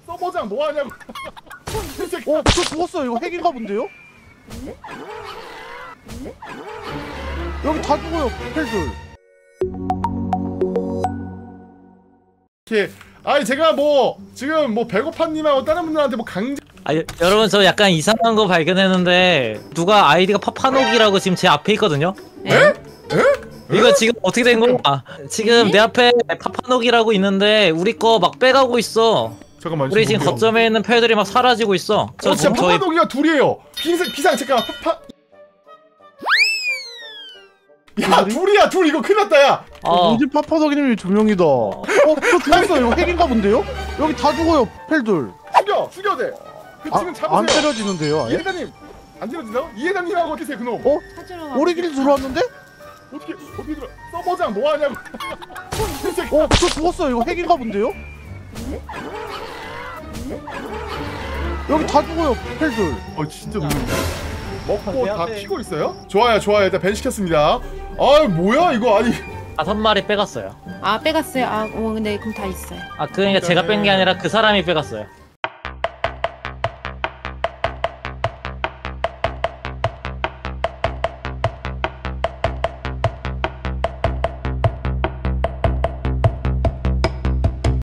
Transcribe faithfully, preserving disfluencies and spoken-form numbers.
서버장 뭐하냐고. 어, 저 죽었어요. 이거 핵인가 본데요? 여기 다 죽어요, 펠들. 이렇게 아니 제가 뭐 지금 뭐 배고파님하고 다른 분들한테 뭐 강제 아, 여러분 저 약간 이상한 거 발견했는데 누가 아이디가 파파녹이라고 지금 제 앞에 있거든요? 에? 에? 이거 지금 어떻게 된 거야? 지금 내 앞에 파파녹이라고 있는데 우리 거 막 빼가고 있어. 잠깐만. 우리 지금 거점에 있는 펠들이 막 사라지고 있어. 저 어, 진짜 지금 저희 파파독이가 둘이에요. 비상 비상 잠깐 파파. 야 둘이야 둘 이거 큰일 났다 야. 어. 우리 파파덕이님이 두 명이다. 어, 저 죽었어요. 이거 핵인가 본데요? 여기 다 죽어요, 펠들. 죽여 죽여야 돼. 그 아, 지금 잡으세요. 안 때려지는데요, 아예? 이해다님 안 때려지나요? 이해다님하고 어떻게 그놈? 어? 우리 길 들어왔는데? 어떻게 어떻게 들어? 서버장 뭐하냐고. 어, 저 죽었어요. 이거 핵인가 본데요? 여기 다 죽어요, 펠들. 어 진짜 놀랍네. 먹고 다 튀고 있어요? 좋아요 좋아요 일단 밴 시켰습니다. 아 뭐야 이거 아니. 다섯 마리 빼갔어요. 아 빼갔어요. 아 어, 근데 그럼 다 있어요. 아 그러니까 제가 뺀 게 아니라 그 사람이 빼갔어요.